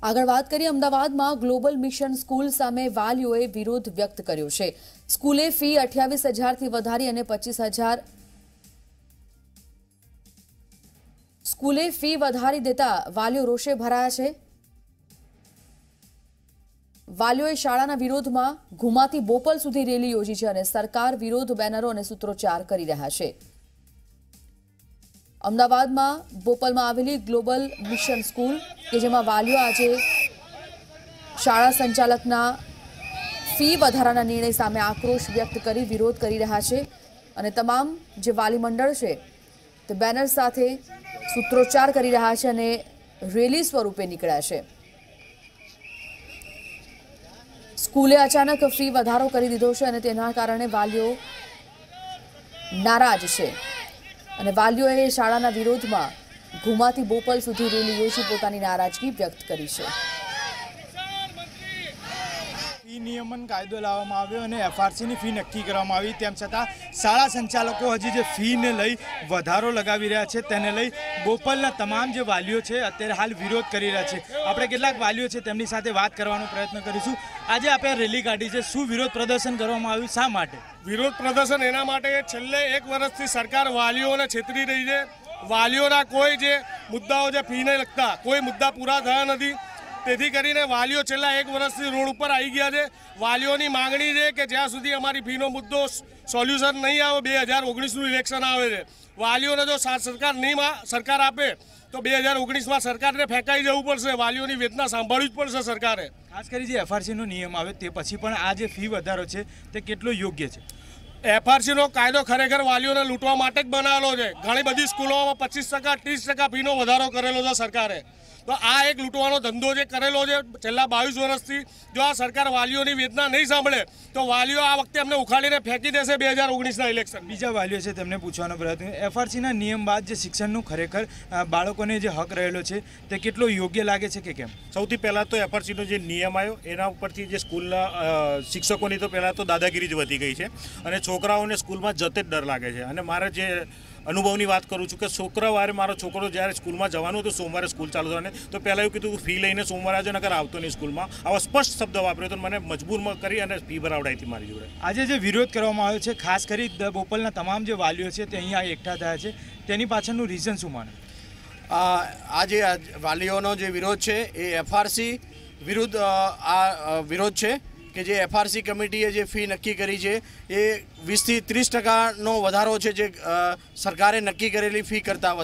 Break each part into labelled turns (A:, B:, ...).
A: આગળ વાત કરીએ અમદાવાદમાં ગ્લોબલ મિશન સ્કૂલ સામે વાલીઓએ વિરોધ વ્યક્ત કર્યો છે। સ્કૂલે ફી 28,000 થી વધારી અને 25,000 સ્કૂલે ફી વધારી દેતા વાલીઓ રોષે ભરાયા છે। વાલીઓએ શાળાના વિરોધમાં ઘુમાથી બોપલ સુધી રેલી યોજી છે અને સરકાર વિરોધ બેનરો અને સૂત્રોચ્ચાર કરી રહ્યા છે। અમદાવાદમાં બોપલમાં આવેલી ગ્લોબલ મિશન સ્કૂલ કે જેમાં વાલીઓ આજે શાળા સંચાલકના ફી વધારાના નિર્ણય સામે આક્રોશ વ્યક્ત કરી વિરોધ કરી રહ્યા છે અને તમામ જે વાલી મંડળ છે તે બેનર સાથે સૂત્રોચ્ચાર કરી રહ્યા છે અને રેલી સ્વરૂપે નીકળ્યા છે। સ્કૂલે અચાનક ફી વધારો કરી દીધો છે અને તેના કારણે વાલીઓ નારાજ છે અને વાલીઓએ શાળાના વિરોધમાં ઘુમાથી બોપલ સુધી રેલી યોજી પોતાની નારાજગી વ્યક્ત કરી છે।
B: ફી નિયમન કાયદો લાવવામાં આવ્યો અને એફઆરસીની ફી નક્કી કરવામાં આવી, તેમ છતાં શાળા સંચાલકો હજી જે ફીને લઈ વધારો લગાવી રહ્યા છે તેને લઈ બોપલના તમામ જે વાલીઓ છે અત્યારે હાલ વિરોધ કરી રહ્યા છે। આપણે કેટલાક વાલીઓ છે તેમની સાથે વાત કરવાનો પ્રયત્ન કરીશું। આજે આપણે રેલી કાઢી છે, શું વિરોધ પ્રદર્શન કરવામાં આવ્યું, શા માટે
C: વિરોધ પ્રદર્શન? એના માટે છેલ્લે 1 વર્ષથી સરકાર વાલીઓને છેતરી રહી છે। વાલીઓના કોઈ જે મુદ્દાઓ જે ફીને લગતા કોઈ મુદ્દા પૂરા થયા નથી, તેથી કરીને વાલીઓ છેલ્લા 1 વર્ષથી રોડ ઉપર આવી ગયા છે। વાલીઓની માંગણી છે કે જ્યાં સુધી અમારી ફીનો મુદ્દો સોલ્યુશન નહીં આવે, 2019નું ઇલેક્શન આવે છે, વાલીઓને જો સરકાર આપે તો 2019માં સરકારને ફેંકાઈ જવું પડશે, વાલીઓની વેદના સાંભળવી જ પડશે સરકારે।
B: ખાસ કરી જે એફઆરસીનો નિયમ આવે તે પછી પણ આ જે ફી વધારો છે તે કેટલો યોગ્ય છે?
C: એફઆરસીનો કાયદો ખરેખર વાલીઓને લૂંટવા માટે જ બનાવેલો છે। ઘણી બધી સ્કૂલોમાં 25% 30% ફીનો વધારો કરેલો છે સરકારે, તો આ એક લૂંટવાનો ધંધો જે કરેલો છે છેલ્લા 22 વર્ષથી। જો આ સરકાર વાલીઓની વેદના નહીં સાંભળે તો વાલીઓ આ વખતે અમને ઉખાડીને ફેંકી દેશે 2019ના ઇલેક્શન।
B: બીજા વાલીઓ છે તેમને પૂછવાનો પ્રયત્ન, એફઆરસીના નિયમ બાદ જે શિક્ષણનું ખરેખર બાળકોને જે હક રહેલો છે તે કેટલો યોગ્ય લાગે છે કે કેમ?
D: સૌથી પહેલાં તો એફઆરસીનો જે નિયમ આવ્યો એના ઉપરથી જે સ્કૂલના શિક્ષકોની તો પહેલાં તો દાદાગીરી જ વધી ગઈ છે અને છોકરાઓને સ્કૂલમાં જતે જ ડર લાગે છે। અને મારે જે અનુભવની વાત કરું છું કે શુક્રવારે મારો છોકરો જ્યારે સ્કૂલમાં જવાનું હતું, સોમવારે સ્કૂલ ચાલુ થવાની, તો પહેલાં એવું કીધું ફી લઈને સોમવારે આવજો, નકર આવતો નહીં સ્કૂલમાં। આવા સ્પષ્ટ શબ્દ વાપર્યો તો મને મજબૂરમાં કરી અને ફી ભરાવડાવી હતી મારી જોડે।
B: આજે જે વિરોધ કરવામાં આવ્યો છે, ખાસ કરી બોપલના તમામ જે વાલીઓ છે તે અહીંયા એકઠા થયા છે, તેની પાછળનું રીઝન શું માને?
E: આજે વાલીઓનો જે વિરોધ છે એ એફઆરસી વિરુદ્ધ આ વિરોધ છે કે જે એફઆરસી કમિટીએ જે ફી નક્કી કરી છે એ 20થી 30%નો વધારો છે, જે સરકારે નક્કી કરેલી ફી કરતાં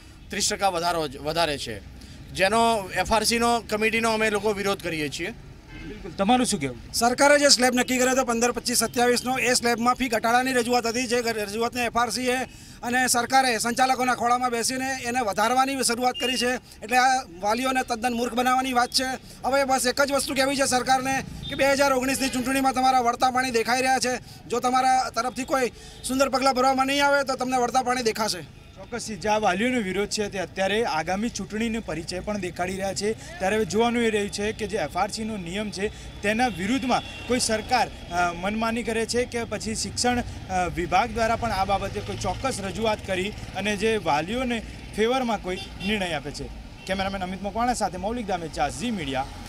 E: 30% વધારે છે, જેનો એફઆરસીનો કમિટીનો અમે લોકો વિરોધ કરીએ છીએ।
B: તમારું શું કહેવું?
F: સરકારે જે સ્લેબ નક્કી કર્યો હતો 15, 25, 27નો, એ સ્લેબમાં ફી ઘટાડાની રજૂઆત હતી, જે રજૂઆતને એફઆરસીએ અને સરકારે સંચાલકોના ખોળામાં બેસીને એને વધારવાની શરૂઆત કરી છે। એટલે આ વાલીઓને તદ્દન મૂર્ખ બનાવવાની વાત છે। હવે બસ એક જ વસ્તુ કહેવી છે સરકારને કે 2019ની ચૂંટણીમાં તમારા વળતા પાણી દેખાઈ રહ્યા છે, જો તમારા તરફથી કોઈ સુંદર પગલાં ભરવામાં નહીં આવે તો તમને વળતા પાણી દેખાશે।
B: ચોક્કસથી જે આ વાલીઓનો વિરોધ છે તે અત્યારે આગામી ચૂંટણીનો પરિચય પણ દેખાડી રહ્યા છે। ત્યારે હવે જોવાનું એ રહ્યું છે કે જે એફઆરસીનો નિયમ છે તેના વિરુદ્ધમાં કોઈ સરકાર મનમાની કરે છે કે પછી શિક્ષણ વિભાગ દ્વારા પણ આ બાબતે કોઈ ચોક્કસ રજૂઆત કરી અને જે વાલીઓને ફેવરમાં કોઈ નિર્ણય આપે છે। કેમેરામેન અમિત મકવાણા સાથે મૌલિક દામેચા, ઝી મીડિયા,